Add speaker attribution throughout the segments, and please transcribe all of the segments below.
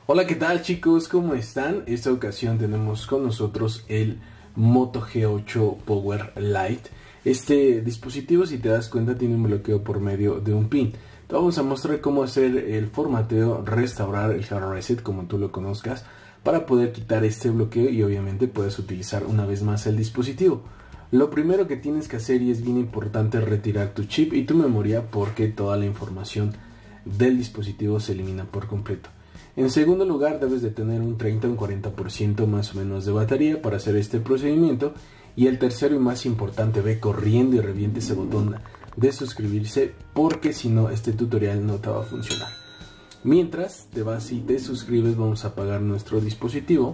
Speaker 1: Hola, ¿qué tal chicos? ¿Cómo están? Esta ocasión tenemos con nosotros el Moto G8 Power Lite. Este dispositivo, si te das cuenta, tiene un bloqueo por medio de un pin. Te vamos a mostrar cómo hacer el formateo, restaurar el hard reset como tú lo conozcas, para poder quitar este bloqueo y obviamente puedes utilizar una vez más el dispositivo. Lo primero que tienes que hacer, y es bien importante, es retirar tu chip y tu memoria, porque toda la información del dispositivo se elimina por completo. En segundo lugar, debes de tener un 30 o un 40% más o menos de batería para hacer este procedimiento. Y el tercero y más importante, ve corriendo y reviente ese botón de suscribirse, porque si no, este tutorial no te va a funcionar. Mientras te vas y te suscribes, vamos a apagar nuestro dispositivo.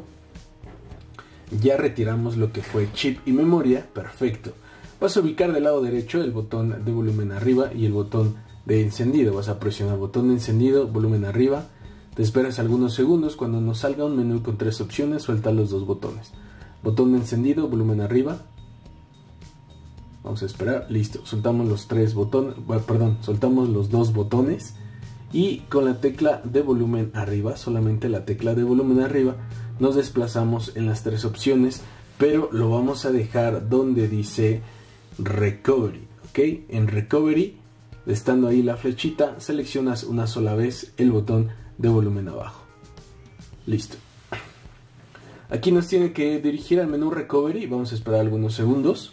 Speaker 1: Ya retiramos lo que fue chip y memoria, perfecto. Vas a ubicar del lado derecho el botón de volumen arriba y el botón de encendido. Vas a presionar botón de encendido, volumen arriba. Te esperas algunos segundos. Cuando nos salga un menú con tres opciones, suelta los dos botones. Botón de encendido, volumen arriba. Vamos a esperar, listo. Soltamos los tres botones, soltamos los dos botones. Y con la tecla de volumen arriba, solamente la tecla de volumen arriba, nos desplazamos en las tres opciones, pero lo vamos a dejar donde dice Recovery, ¿ok? En Recovery, estando ahí la flechita, seleccionas una sola vez el botón de volumen abajo. Listo. Aquí nos tiene que dirigir al menú Recovery. Vamos a esperar algunos segundos.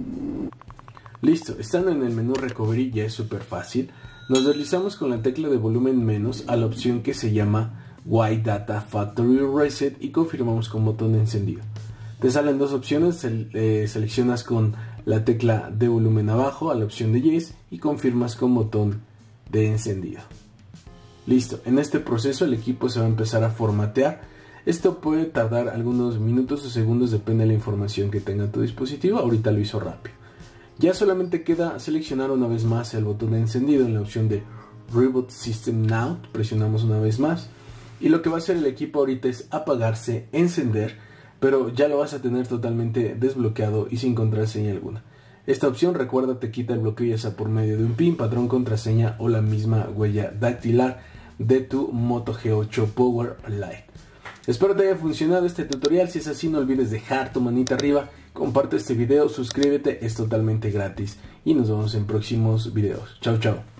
Speaker 1: Listo. Estando en el menú Recovery ya es súper fácil. Nos deslizamos con la tecla de volumen menos a la opción que se llama White Data Factory Reset y confirmamos con botón de encendido. Te salen dos opciones. Seleccionas con la tecla de volumen abajo a la opción de Yes y confirmas con botón de encendido. Listo, en este proceso el equipo se va a empezar a formatear. Esto puede tardar algunos minutos o segundos, depende de la información que tenga tu dispositivo. Ahorita lo hizo rápido. Ya solamente queda seleccionar una vez más el botón de encendido en la opción de Reboot System Now. Presionamos una vez más. Y lo que va a hacer el equipo ahorita es apagarse, encender, pero ya lo vas a tener totalmente desbloqueado y sin contraseña alguna. Esta opción, recuerda, te quita el bloqueo ya sea por medio de un PIN, patrón, contraseña o la misma huella dactilar de tu Moto G8 Power Lite. Espero te haya funcionado este tutorial. Si es así, no olvides dejar tu manita arriba, comparte este video, suscríbete, es totalmente gratis y nos vemos en próximos videos. Chao, chao.